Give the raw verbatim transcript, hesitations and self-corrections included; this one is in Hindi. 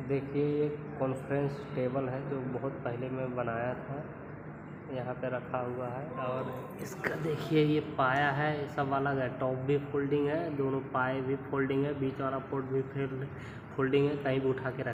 देखिए ये कॉन्फ्रेंस टेबल है जो बहुत पहले मैं बनाया था, यहाँ पे रखा हुआ है। और इसका देखिए ये पाया है, सब अलग है। टॉप भी फोल्डिंग है, दोनों पाए भी फोल्डिंग है, बीच वाला पोर्ट भी फोल्डिंग है, कहीं भी उठा के रख